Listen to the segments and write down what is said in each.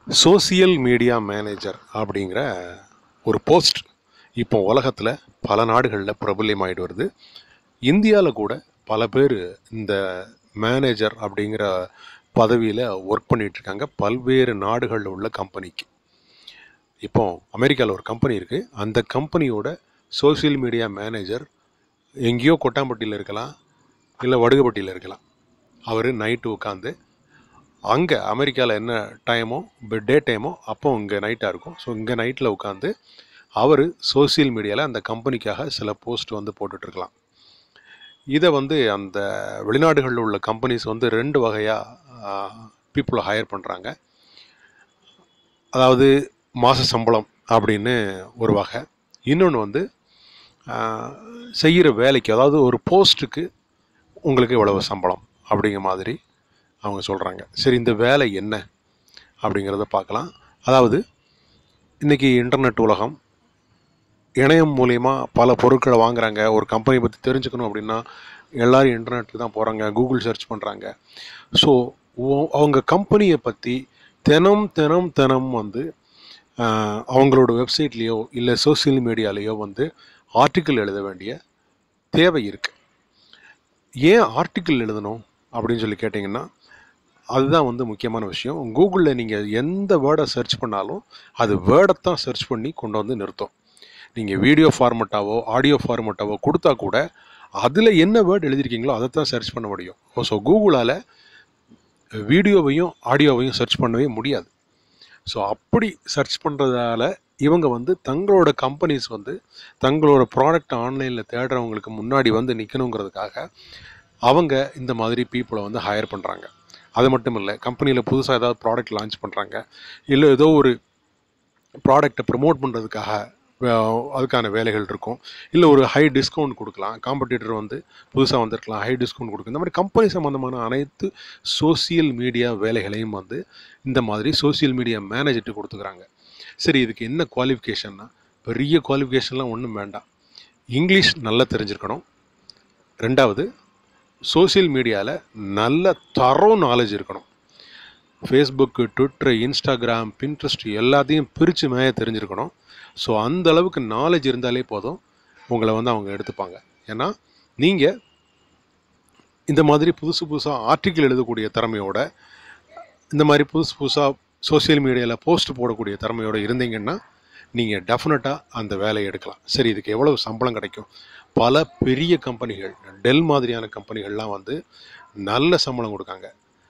Social media manager அப்படிங்கிற ஒரு post இப்போ உலகத்தில் பல நாடுகளில் பிரபல்யமாயிட்டு வருது. இந்தியாவில் கூட பல பேர் இந்த மேனேஜர் அப்படிங்கிற பதவியில் ஒர்க் பண்ணிகிட்ருக்காங்க பல்வேறு நாடுகளில் உள்ள கம்பெனிக்கு. இப்போ அமெரிக்காவில் ஒரு கம்பெனி இருக்குது. அந்த கம்பெனியோட சோசியல் மீடியா மேனேஜர் எங்கேயோ கொட்டாம்பட்டியில் இருக்கலாம், இல்லை வடுகப்பட்டியில் இருக்கலாம். அவர் நைட்டு உட்காந்து அங்கே அமெரிக்காவில் என்ன டைமோ டே டைமோ அப்போ இங்கே நைட்டாக இருக்கும். ஸோ இங்கே நைட்டில் உட்காந்து அவர் சோசியல் மீடியாவில் அந்த கம்பெனிக்காக சில போஸ்ட் போட்டுட்ருக்கலாம். இதை அந்த வெளிநாடுகளில் உள்ள கம்பெனிஸ் ரெண்டு வகையாக பீப்புளை ஹையர் பண்ணுறாங்க. அதாவது மாத சம்பளம் அப்படின்னு ஒரு வகை, இன்னொன்று செய்கிற வேலைக்கு, அதாவது ஒரு போஸ்ட்டுக்கு உங்களுக்கு இவ்வளவு சம்பளம் அப்படிங்கிற மாதிரி அவங்க சொல்கிறாங்க. சரி, இந்த வேலை என்ன அப்படிங்கிறத பார்க்கலாம். அதாவது இன்றைக்கி இன்டர்நெட் உலகம், இணையம் மூலயமா பல பொருட்களை வாங்குகிறாங்க. ஒரு கம்பெனி பற்றி தெரிஞ்சுக்கணும் அப்படின்னா எல்லோரும் இன்டர்நெட்டுக்கு தான் போகிறாங்க, கூகுள் சர்ச் பண்ணுறாங்க. ஸோ அவங்க கம்பெனியை பற்றி தினம் அவங்களோட வெப்சைட்லேயோ இல்லை சோசியல் மீடியாலேயோ ஆர்டிக்கிள் எழுத வேண்டிய தேவை இருக்குது. ஏன் ஆர்டிக்கிள் எழுதணும் அப்படின்னு சொல்லி கேட்டிங்கன்னா, அதுதான் முக்கியமான விஷயம். கூகுளில் நீங்கள் எந்த வேர்டை சர்ச் பண்ணாலும் அது வேர்டைத்தான் சர்ச் பண்ணி கொண்டு நிறுத்தும். நீங்கள் வீடியோ ஃபார்மெட்டாவோ ஆடியோ ஃபார்மெட்டாவோ கொடுத்தா கூட அதில் என்ன வேர்டு எழுதியிருக்கீங்களோ அதை தான் சர்ச் பண்ண முடியும். ஸோ கூகுளால் வீடியோவையும் ஆடியோவையும் சர்ச் பண்ணவே முடியாது. ஸோ அப்படி சர்ச் பண்ணுறதால இவங்க தங்களோட கம்பெனிஸ் தங்களோட ப்ராடக்ட் ஆன்லைனில் தேடுறவங்களுக்கு முன்னாடி நிற்கணுங்கிறதுக்காக அவங்க இந்த மாதிரி பீப்புளை ஹையர் பண்ணுறாங்க. அது மட்டும் இல்லை, கம்பெனியில் புதுசாக ஏதாவது ப்ராடக்ட் லான்ச் பண்ணுறாங்க, இல்லை ஏதோ ஒரு ப்ராடக்டை ப்ரமோட் பண்ணுறதுக்காக அதுக்கான வேலைகள் இருக்கும். இல்லை ஒரு ஹை டிஸ்கவுண்ட் கொடுக்கலாம், காம்படிட்டர் புதுசாக வந்திருக்கலாம், ஹை டிஸ்கவுண்ட் கொடுக்கும். இந்த மாதிரி கம்பெனி சம்மந்தமான அனைத்து சோசியல் மீடியா வேலைகளையும் இந்த மாதிரி சோசியல் மீடியா மேனேஜர்ட்டு கொடுத்துக்கிறாங்க. சரி, இதுக்கு என்ன குவாலிஃபிகேஷன்னா, பெரிய குவாலிஃபிகேஷன்லாம் ஒன்றும் வேண்டாம். இங்கிலீஷ் நல்லா தெரிஞ்சிருக்கணும். ரெண்டாவது, சோசியல் மீடியாவில் நல்ல நாலேஜ் இருக்கணும். ஃபேஸ்புக்கு, ட்விட்டரு, இன்ஸ்டாகிராம், பின்ட்ரெஸ்ட் எல்லாத்தையும் பிரித்து மேய தெரிஞ்சிருக்கணும். ஸோ அந்த அளவுக்கு நாலேஜ் இருந்தாலே போதும், உங்களை அவங்க எடுத்துப்பாங்க. ஏன்னா நீங்கள் இந்த மாதிரி புதுசாக ஆர்டிக்கிள் எழுதக்கூடிய திறமையோட, இந்த மாதிரி புதுசாக சோசியல் மீடியாவில் போஸ்ட் போடக்கூடிய திறமையோடு இருந்தீங்கன்னா நீங்கள் டெஃபினட்டாக அந்த வேலையை எடுக்கலாம். சரி, இதுக்கு எவ்வளவு சம்பளம் கிடைக்கும்? பல பெரிய கம்பெனிகள், டெல் மாதிரியான கம்பெனிகள்லாம் நல்ல சம்பளம் கொடுக்காங்க.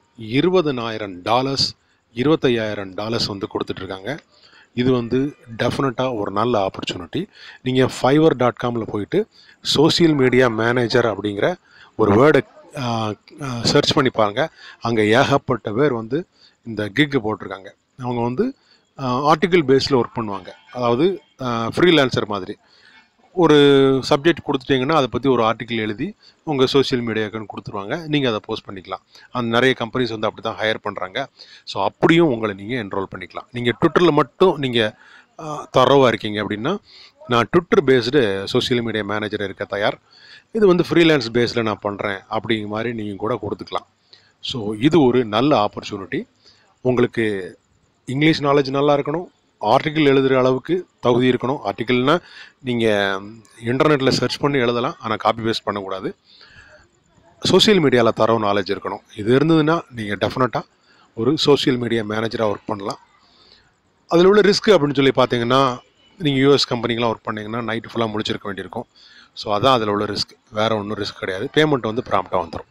$20,000 $25,000 கொடுத்துட்ருக்காங்க. இது டெஃபினட்டாக ஒரு நல்ல ஆப்பர்ச்சுனிட்டி. நீங்கள் fiverr.comல போயிட்டு சோசியல் மீடியா மேனேஜர் அப்படிங்கிற ஒரு வேர்டை சர்ச் பண்ணி பாருங்க. அங்கே ஏகப்பட்ட பேர் இந்த கிக்கு போட்டிருக்காங்க. அவங்க ஆர்டிக்கிள் பேஸில் ஒர்க் பண்ணுவாங்க. அதாவது ஃப்ரீலான்சர் மாதிரி ஒரு சப்ஜெக்ட் கொடுத்துட்டிங்கன்னா அதை பற்றி ஒரு ஆர்டிக்கிள் எழுதி உங்கள் சோசியல் மீடியாவுக்குன்னு கொடுத்துருவாங்க. நீங்கள் அதை போஸ்ட் பண்ணிக்கலாம். அந்த நிறைய கம்பெனிஸ் அப்படி தான் ஹையர் பண்ணுறாங்க. ஸோ அப்படியும் உங்களை நீங்கள் என்ரோல் பண்ணிக்கலாம். நீங்கள் ட்விட்டரில் மட்டும் நீங்கள் தரோவாக இருக்கீங்க அப்படின்னா, நான் Twitter based social media manager இருக்க தயார், இது ஃப்ரீலான்ஸ் பேஸில் நான் பண்ணுறேன் அப்படிங்கிற மாதிரி நீங்கள் கூட கொடுத்துக்கலாம். ஸோ இது ஒரு நல்ல ஆப்பர்ச்சுனிட்டி. உங்களுக்கு இங்கிலீஷ் நாலேஜ் நல்லா இருக்கணும், ஆர்டிக்கிள் எழுதுகிற அளவுக்கு தகுதி இருக்கணும். ஆர்டிக்கிள்னால் நீங்கள் இன்டர்நெட்டில் சர்ச் பண்ணி எழுதலாம், ஆனால் காப்பி பேஸ்ட் பண்ணக்கூடாது. சோசியல் மீடியாவில் தரவு நாலேஜ் இருக்கணும். இது இருந்ததுன்னா நீங்கள் டெஃபினட்டாக ஒரு சோசியல் மீடியா மேனேஜராக ஒர்க் பண்ணலாம். அதில் உள்ள ரிஸ்க் அப்படின்னு சொல்லி பார்த்தீங்கன்னா, நீங்கள் யூஎஸ் கம்பெனிக்கெலாம் ஒர்க் பண்ணிங்கன்னா நைட்டு ஃபுல்லாக முடிச்சிருக்க வேண்டியிருக்கும். ஸோ அதான் அதில் உள்ள ரிஸ்க், வேறு ஒன்றும் ரிஸ்க் கிடையாது. பேமெண்ட் ப்ராம்ப்டாக வந்துடும்.